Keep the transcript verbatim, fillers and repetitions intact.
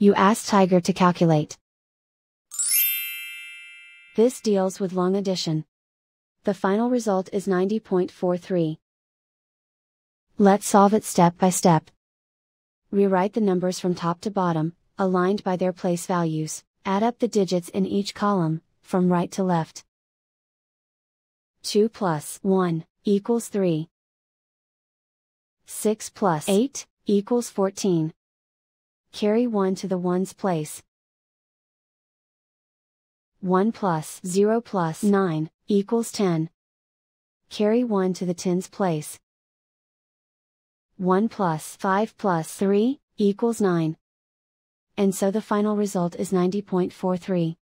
You ask Tiger to calculate. This deals with long addition. The final result is ninety point four three. Let's solve it step by step. Rewrite the numbers from top to bottom, aligned by their place values. Add up the digits in each column, from right to left. two plus one equals three. six plus eight equals fourteen. Carry one to the ones place. one plus zero plus nine equals ten. Carry one to the tens place. one plus five plus three equals nine. And so the final result is ninety point four three.